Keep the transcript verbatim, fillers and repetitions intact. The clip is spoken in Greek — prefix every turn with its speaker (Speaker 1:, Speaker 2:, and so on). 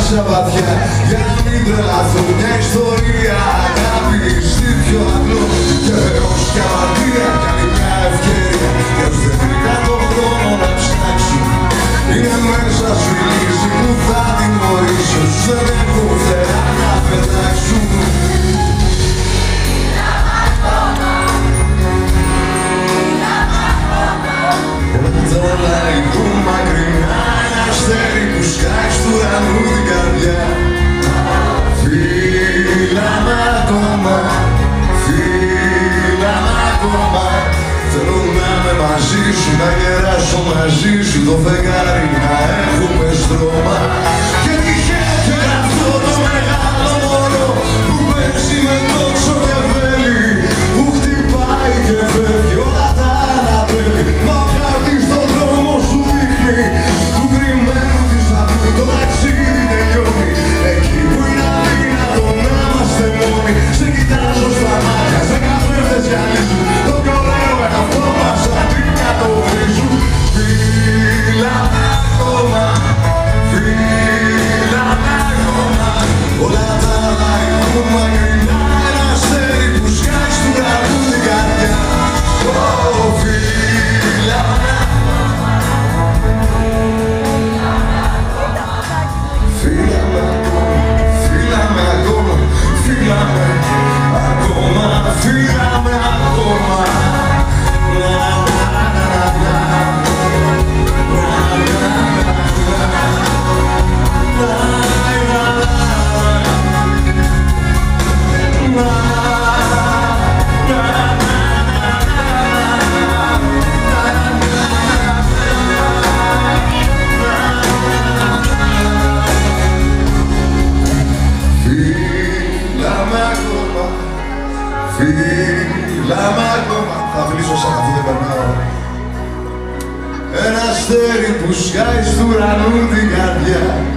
Speaker 1: θάλασσα βαθιά. Γιατί μην τρελαθώ, μια ιστορία αγάπης τι πιο απλό. Και έως κι αμαρτία κι άλλη μια ευκαιρία. Και ως δεν βρήκα τον χρόνο να ψάξω, είναι μέσα σου η λύση που θα τιμωρήσω. Σου δεν έχω φτερά να πετάξουν. Όλα ηχούν μακρινά, ένα αστέρι που σκάει στου ουρανού την καρδιά. Φίλα μ' ακόμα, φίλα μ' ακόμα. Θέλω να είμαι μαζί σου, να γεράσω μαζί σου το φεγγάρι, να έχουμε στρώμα. Και τυχαίο και αυτό το μεγάλο μωρό που παίζει με τόξο και βέλη, που χτυπάει και φεύγει όλα τα αναπέλη. Μα κάτι στον δρόμο σου δείχνει, του κρυμμένου της αυτού το ταξίδι τελειώνει. Εκεί που είναι αδύνατο να είμαστε μόνοι, σε κοιτάζω στα μάτια, σε καθρέφτες γυαλίζουν το πιο ωραίο εαυτό μας αντί να το βρίζουν. Φίλα μ' ακόμα, φίλα μ' ακόμα. Όλα τα άλλα ηχούν μακρινά, ένα αστέρι που σκάει στου ουρανού την καρδιά. Ω, φίλα μ' ακόμα, φίλα μ' ακόμα, φίλα μ' ακόμα, φίλα μ' ακόμα, φίλα μ' ακόμα. Φίλα μ' ακόμα. Θα φιλήσω σαν αφού δεν περνάω. Ένα αστέρι που σκάει στου ουρανού την καρδιά.